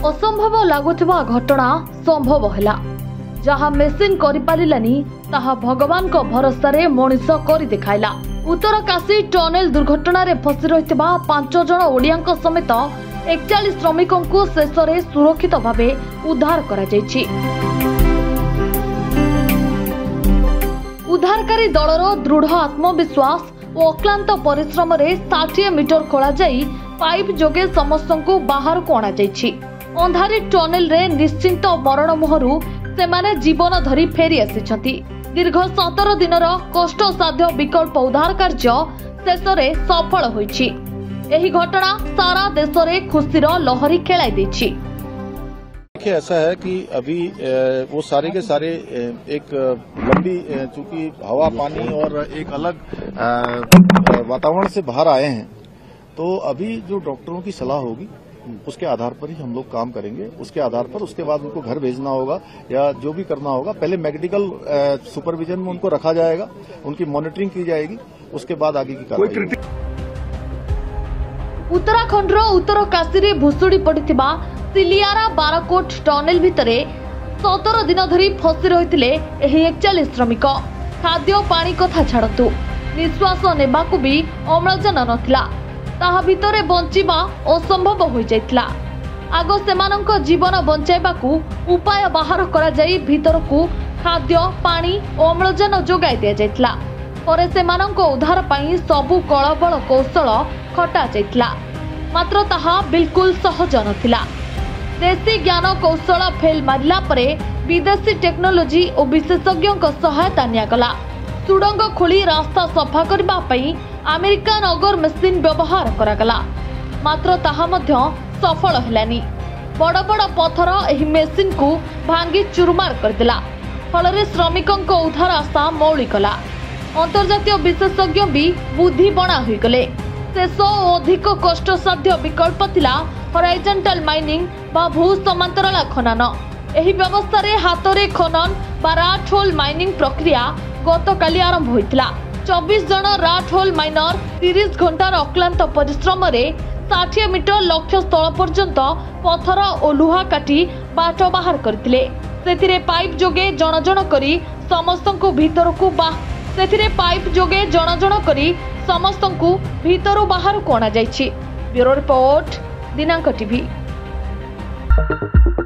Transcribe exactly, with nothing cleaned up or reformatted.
असंभव लगुवा घटना संभव है जहा मेसीन करिपारिलानी ताहा भगवान को भरोसा रे मनीष करि देखाइला। उत्तरकाशी टनेल दुर्घटना रे फसी रहितबा पांच जण ओडियांक समेत एकचालीस श्रमिकों को शेष रे सुरक्षित भावे उद्धार करा जायछि। उद्धारकारी दलर दृढ़ आत्मविश्वास और अक्लांत परिश्रम रे साठ मीटर खोला जाई पाइप जोगे समस्त को बाहर को अणा जायछि। अंधारी टनेल रे निश्चिंत मरण मुहरु सेमाने जीवन धरी फेरी आसिछंती। दीर्घ सतर दिनर कष्टसाध्य विकल्प उद्धार कार्य शेष रे सफल होईछि। एही घटना सारा देश रे खुशीर लहरी खेलाई दैछि। देखिए, ऐसा है कि अभी वो सारे के सारे एक लंबी चूंकि हवा पानी और एक अलग वातावरण से बाहर आए हैं, तो अभी जो डॉक्टरों की सलाह होगी उसके आधार पर ही हम लोग काम करेंगे। उसके आधार पर उसके बाद उनको घर भेजना होगा या जो भी करना होगा, पहले मेडिकल सुपरविजन में उनको रखा जाएगा, उनकी मॉनिटरिंग की जाएगी, उसके बाद आगे की कार्रवाई। उत्तराखंड उत्तरकाशी भुशुड़ी पड़िथिबा सिलियारा बारकोट टनेल भितरे सतर दिन धरी फसी रहिथिले एही एकचालीस श्रमिक। खाद्य पानी कथा छाड़तु, निश्वास नेबाकू भी अम्लजान नथिला, ताहा भितरे बंचिबा असंभव होई जाइतला। आगो सेमानंक जीवन बंचाइबाकू उपाय बाहर करा जाई भितरकू खाद्य पानी और अम्लजान जोगाई दिया जाइतला। परे सेमानंक उद्धार पाई सबु कळबळ कौशल खटा जाइतला, मात्र ताहा बिल्कुल सहज नथिला। देशी ज्ञान कौशल फेल मारिला परे विदेशी टेक्नोलोजी और विशेषज्ञों को सहायता नियागला। सुडंग खोली रास्ता सफा करबा पई अमेरिकन अगर मेसीन व्यवहार करागला, मात्र ताहा मध्य सफल हेलानी। बड़ बड़ पत्थर एही मेसीन को भांगी चुरमार करदेला, फल श्रमिकों को उद्धार आशा मौली कला। अंतर्जातीय विशेषज्ञ भी बुद्धि बणा होई गले। शेष और अधिक कष्टसाध्य विकल्प थिला हॉरिजॉन्टल माइनिंग बा भू समांतराल खनन। एही व्यवस्था रे हातरे खनन बा राट होल माइनिंग प्रक्रिया गतकाली आरंभ होइतला। चौबीस जन राट होल माइनर तीस घंटार अक्लांत परिश्रम रे साठ मीटर लक्ष्य स्थल पर्यंत पत्थर और लुहा काटी बाट बाहर करथिले। सेथिरे पाइप जोगे जण जण करी समस्तंकु भितरकू बा सेथिरे पाइप जोगे जण जण करी समस्तंकु भितरु बाहर को अणा जायछि। ब्यूरो रिपोर्ट, दिनांक टीवी।